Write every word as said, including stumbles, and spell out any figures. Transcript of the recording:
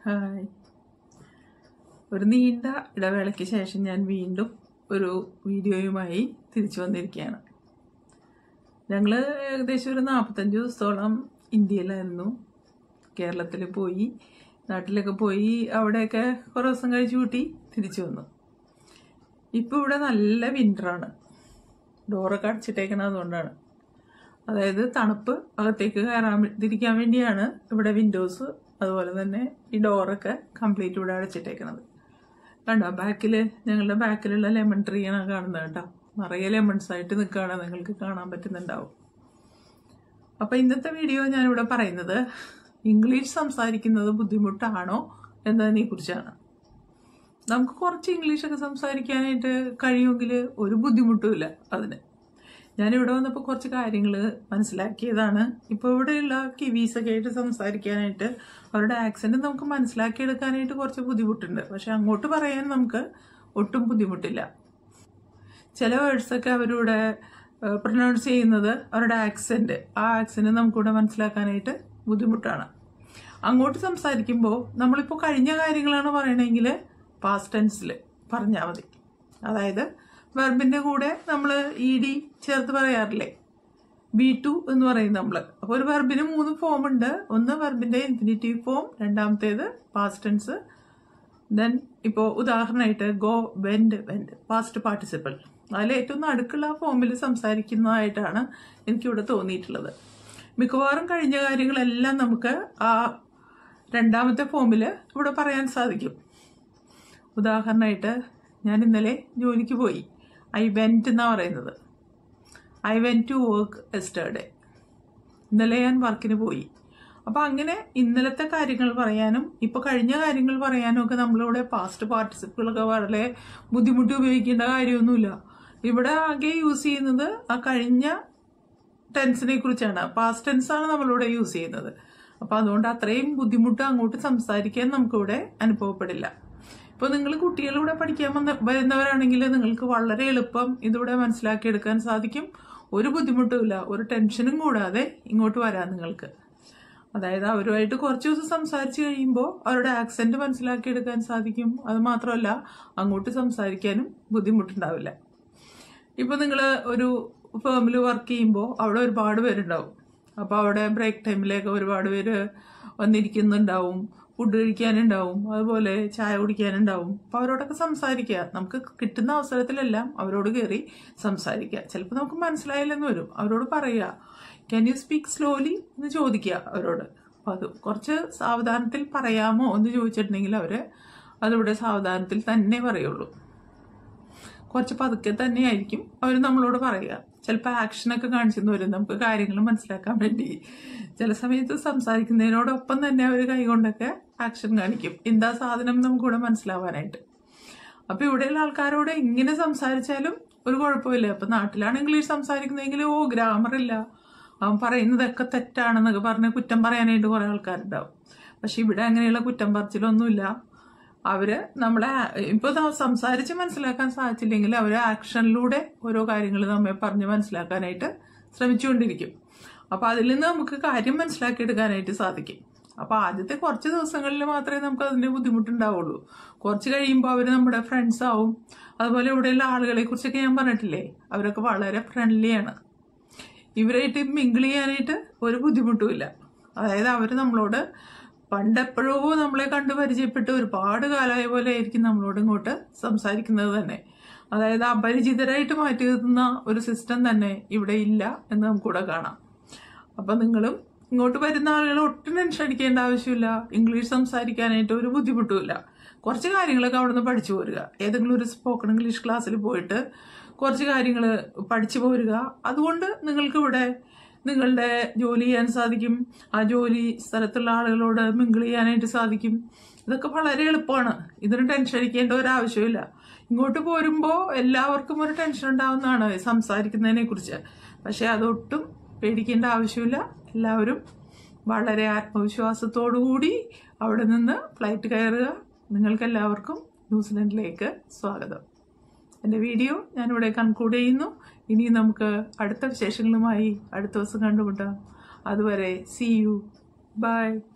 Hi. ഒരു നീണ്ട ഇടവേളയ്ക്ക് ശേഷം ഞാൻ വീണ്ടും ഒരു വീഡിയോയുമായി തിരിച്ചു വന്നിരിക്കുകയാണ്. ഞങ്ങൾ ഏകദേശം ഒരു നാൽപ്പത്തഞ്ച് ദിവസത്തോളം ഇന്ത്യയിലായിരുന്നു. കേരളത്തിൽ പോയി, നാട്ടിലൊക്കെ പോയി, അവിടെയൊക്കെ കുറേ ദിവസം കഴിച്ചു കൂട്ടി തിരിച്ചു വന്നു. ഇപ്പോൾ ഇവിടെ നല്ല വിൻ്ററാണ്. ഡോറൊക്കെ അടച്ചിട്ടേക്കണം. അതുകൊണ്ടാണ്, അതായത് തണുപ്പ് അകത്തേക്ക് കയറാതിരിക്കാൻ വേണ്ടിയാണ് ഇവിടെ വിൻഡോസ് അതുപോലെ തന്നെ ഈ ഡോറൊക്കെ കംപ്ലീറ്റ് ഇവിടെ അടച്ചിട്ടേക്കണത്. കണ്ടോ, ബാക്കിൽ ഞങ്ങളുടെ ബാക്കിലുള്ള ലെമൺ ട്രീ ആണ് കാണുന്നത് കേട്ടോ. നിറയെ ലെമൺസ് ആയിട്ട് നിൽക്കുകയാണ്, നിങ്ങൾക്ക് കാണാൻ പറ്റുന്നുണ്ടാവും. അപ്പം ഇന്നത്തെ വീഡിയോ ഞാനിവിടെ പറയുന്നത് ഇംഗ്ലീഷ് സംസാരിക്കുന്നത് ബുദ്ധിമുട്ടാണോ എന്നതിനെ കുറിച്ചാണ്. നമുക്ക് കുറച്ച് ഇംഗ്ലീഷൊക്കെ സംസാരിക്കാനായിട്ട് കഴിയുമെങ്കിൽ ഒരു ബുദ്ധിമുട്ടുമില്ല അതിന്. ഞാനിവിടെ വന്നപ്പോൾ കുറച്ച് കാര്യങ്ങൾ മനസ്സിലാക്കിയതാണ്. ഇപ്പോൾ ഇവിടെയുള്ള കിവീസൊക്കെ ആയിട്ട് സംസാരിക്കാനായിട്ട് അവരുടെ ആക്സെന്റ് നമുക്ക് മനസ്സിലാക്കിയെടുക്കാനായിട്ട് കുറച്ച് ബുദ്ധിമുട്ടുണ്ട്. പക്ഷെ അങ്ങോട്ട് പറയാൻ നമുക്ക് ഒട്ടും ബുദ്ധിമുട്ടില്ല. ചില വേർഡ്സൊക്കെ അവരിവിടെ പ്രൊനൗൺസ് ചെയ്യുന്നത് അവരുടെ ആക്സെന്റ്, ആ ആക്സെന്റ് നമുക്കിവിടെ മനസ്സിലാക്കാനായിട്ട് ബുദ്ധിമുട്ടാണ്. അങ്ങോട്ട് സംസാരിക്കുമ്പോൾ നമ്മളിപ്പോൾ കഴിഞ്ഞ കാര്യങ്ങളാണ് പറയണമെങ്കിൽ പാസ്റ്റ് ടെൻസിൽ പറഞ്ഞാൽ മതി. അതായത് വെർബിന്റെ കൂടെ നമ്മൾ ഇ ഡി ചേർത്ത് പറയാറില്ലേ, ബി ടു എന്ന് പറയും നമ്മൾ. അപ്പോൾ ഒരു വെർബിന് മൂന്ന് ഫോം ഉണ്ട്. ഒന്ന് വെർബിന്റെ ഇൻഫിനിറ്റീവ് ഫോം, രണ്ടാമത്തേത് പാസ്റ്റ് ടെൻസ്, ദെൻ ഇപ്പോൾ ഉദാഹരണമായിട്ട് go, went, went past participle. അതിൽ ഏറ്റവും നടുക്കുള്ള ഫോമിൽ സംസാരിക്കുന്നതായിട്ടാണ് എനിക്കിവിടെ തോന്നിയിട്ടുള്ളത്. മിക്കവാറും കഴിഞ്ഞ കാര്യങ്ങളെല്ലാം നമുക്ക് ആ രണ്ടാമത്തെ ഫോമിൽ ഇവിടെ പറയാൻ സാധിക്കും. ഉദാഹരണമായിട്ട് ഞാൻ ഇന്നലെ ജോലിക്ക് പോയി, ഐ വെന്റ് എന്നാണ് പറയുന്നത്. I went to work yesterday. ഇന്നലെ ഞാൻ വർക്കിന് പോയി. അപ്പം അങ്ങനെ ഇന്നലത്തെ കാര്യങ്ങൾ പറയാനും ഇപ്പോൾ കഴിഞ്ഞ കാര്യങ്ങൾ പറയാനും ഒക്കെ നമ്മളിവിടെ പാസ്റ്റ് പാർട്ടിസിപ്പിളൊക്കെ വളരെ ബുദ്ധിമുട്ടി ഉപയോഗിക്കേണ്ട കാര്യമൊന്നുമില്ല. ഇവിടെ ആകെ യൂസ് ചെയ്യുന്നത് ആ കഴിഞ്ഞ ടെൻസിനെ കുറിച്ചാണ്. പാസ്റ്റ് ടെൻസാണ് നമ്മളിവിടെ യൂസ് ചെയ്യുന്നത്. അപ്പം അതുകൊണ്ട് അത്രയും ബുദ്ധിമുട്ട് അങ്ങോട്ട് സംസാരിക്കാൻ നമുക്കിവിടെ അനുഭവപ്പെടില്ല. ഇപ്പോൾ നിങ്ങൾ കുട്ടികളിവിടെ പഠിക്കാൻ വന്ന വരുന്നവരാണെങ്കിൽ നിങ്ങൾക്ക് വളരെ എളുപ്പം ഇതിവിടെ മനസ്സിലാക്കിയെടുക്കാൻ സാധിക്കും. ഒരു ബുദ്ധിമുട്ടുമില്ല, ഒരു ടെൻഷനും കൂടാതെ ഇങ്ങോട്ട് വരാം നിങ്ങൾക്ക്. അതായത് അവരുമായിട്ട് കുറച്ച് ദിവസം സംസാരിച്ച് കഴിയുമ്പോൾ അവരുടെ ആക്സെന്റ് മനസ്സിലാക്കിയെടുക്കാൻ സാധിക്കും. അത് മാത്രമല്ല അങ്ങോട്ട് സംസാരിക്കാനും ബുദ്ധിമുട്ടുണ്ടാവില്ല. ഇപ്പോൾ നിങ്ങൾ ഒരു ഫേമിൽ വർക്ക് ചെയ്യുമ്പോൾ അവിടെ ഒരുപാട് പേരുണ്ടാവും. അപ്പോൾ അവിടെ ബ്രേക്ക് ടൈമിലേക്ക് ഒരുപാട് പേര് വന്നിരിക്കുന്നുണ്ടാവും, ഫുഡ് കഴിക്കാനുണ്ടാവും, അതുപോലെ ചായ കുടിക്കാനുണ്ടാവും. അപ്പോൾ അവരോടൊക്കെ സംസാരിക്കുക. നമുക്ക് കിട്ടുന്ന അവസരത്തിലെല്ലാം അവരോട് കയറി സംസാരിക്കുക. ചിലപ്പോൾ നമുക്ക് മനസ്സിലായില്ലെന്ന് വരും, അവരോട് പറയുക, ക്യാൻ യു സ്പീക്ക് സ്ലോലി എന്ന് ചോദിക്കുക അവരോട്. അപ്പോൾ അത് കുറച്ച് സാവധാനത്തിൽ പറയാമോ എന്ന് ചോദിച്ചിട്ടുണ്ടെങ്കിൽ അവർ അതിവിടെ സാവധാനത്തിൽ തന്നെ പറയുള്ളൂ. കുറച്ച് പതുക്കെ തന്നെയായിരിക്കും അവർ നമ്മളോട് പറയുക. ചിലപ്പോൾ ആക്ഷനൊക്കെ കാണിച്ചെന്ന് വരും നമുക്ക് കാര്യങ്ങൾ മനസ്സിലാക്കാൻ വേണ്ടി. ചില സമയത്ത് സംസാരിക്കുന്നതിനോടൊപ്പം തന്നെ അവർ കൈകൊണ്ടൊക്കെ ആക്ഷൻ കാണിക്കും, എന്താ സാധനം നമുക്കിവിടെ മനസ്സിലാവാനായിട്ട്. അപ്പം ഇവിടെയുള്ള ആൾക്കാരോട് ഇങ്ങനെ സംസാരിച്ചാലും ഒരു കുഴപ്പമില്ല. ഇപ്പം നാട്ടിലാണ് ഇംഗ്ലീഷ് സംസാരിക്കുന്നതെങ്കിൽ ഓ ഗ്രാമറില്ല, അവൻ പറയുന്നതൊക്കെ തെറ്റാണെന്നൊക്കെ പറഞ്ഞ് കുറ്റം പറയാനായിട്ട് കുറേ ആൾക്കാരുണ്ടാവും. പക്ഷെ ഇവിടെ അങ്ങനെയുള്ള കുറ്റം പറച്ചിലൊന്നുമില്ല. അവര് നമ്മളെ ഇപ്പോൾ സംസാരിച്ച് മനസ്സിലാക്കാൻ സാധിച്ചില്ലെങ്കിൽ അവർ ആക്ഷനിലൂടെ ഓരോ കാര്യങ്ങൾ നമ്മെ പറഞ്ഞ് മനസ്സിലാക്കാനായിട്ട് ശ്രമിച്ചുകൊണ്ടിരിക്കും. അപ്പം അതിൽ നിന്ന് നമുക്ക് കാര്യം മനസ്സിലാക്കിയെടുക്കാനായിട്ട് സാധിക്കും. അപ്പം ആദ്യത്തെ കുറച്ച് ദിവസങ്ങളിൽ മാത്രമേ നമുക്ക് അതിൻ്റെ ബുദ്ധിമുട്ടുണ്ടാവുള്ളൂ. കുറച്ച് കഴിയുമ്പോൾ അവർ നമ്മുടെ ഫ്രണ്ട്സ് ആവും. അതുപോലെ ഇവിടെയുള്ള ആളുകളെ കുറിച്ചൊക്കെ ഞാൻ പറഞ്ഞിട്ടില്ലേ, അവരൊക്കെ വളരെ ഫ്രണ്ട്ലിയാണ്. ഇവരായിട്ട് മിങ്കിൾ ചെയ്യാനായിട്ട് ഒരു ബുദ്ധിമുട്ടുമില്ല. അതായത് അവർ നമ്മളോട് പണ്ടെപ്പോഴോ നമ്മളെ കണ്ടു പരിചയപ്പെട്ട് ഒരുപാട് കാലമായ പോലെ ആയിരിക്കും നമ്മളോട് ഇങ്ങോട്ട് സംസാരിക്കുന്നത് തന്നെ. അതായത് അപരിചിതരായിട്ട് മാറ്റി നിർത്തുന്ന ഒരു സിസ്റ്റം തന്നെ ഇവിടെ ഇല്ല എന്ന് നമുക്കിവിടെ കാണാം. അപ്പം നിങ്ങളും ഇങ്ങോട്ട് വരുന്ന ആളുകൾ ഒട്ടും ടെൻഷൻ അടിക്കേണ്ട ആവശ്യമില്ല. ഇംഗ്ലീഷ് സംസാരിക്കാനായിട്ട് ഒരു ബുദ്ധിമുട്ടുമില്ല. കുറച്ച് കാര്യങ്ങളൊക്കെ അവിടെ നിന്ന് പഠിച്ചു പോരുക. ഏതെങ്കിലും ഒരു സ്പോക്കൺ ഇംഗ്ലീഷ് ക്ലാസ്സിൽ പോയിട്ട് കുറച്ച് കാര്യങ്ങൾ പഠിച്ചു പോരുക. അതുകൊണ്ട് നിങ്ങൾക്ക് ഇവിടെ നിങ്ങളുടെ ജോലി ചെയ്യാൻ സാധിക്കും. ആ ജോലി സ്ഥലത്തുള്ള ആളുകളോട് മിങ്കിൾ ചെയ്യാനായിട്ട് സാധിക്കും. ഇതൊക്കെ വളരെ എളുപ്പമാണ്. ഇതിന് ടെൻഷൻ അടിക്കേണ്ട ഒരാവശ്യമില്ല. ഇങ്ങോട്ട് പോരുമ്പോൾ എല്ലാവർക്കും ഒരു ടെൻഷൻ ഉണ്ടാവുന്നതാണ് സംസാരിക്കുന്നതിനെ കുറിച്ച്. പക്ഷെ അതൊട്ടും പേടിക്കേണ്ട ആവശ്യമില്ല. എല്ലാവരും വളരെ ആത്മവിശ്വാസത്തോടു കൂടി അവിടെ നിന്ന് ഫ്ലൈറ്റ് കയറുക. നിങ്ങൾക്ക് എല്ലാവർക്കും ന്യൂസിലൻഡിലേക്ക് സ്വാഗതം. എൻ്റെ വീഡിയോ ഞാനിവിടെ കൺക്ലൂഡ് ചെയ്യുന്നു. ഇനി നമുക്ക് അടുത്ത വിശേഷങ്ങളുമായി അടുത്ത ദിവസം കണ്ടുമുട്ടാം. അതുവരെ സീ യു, ബൈ.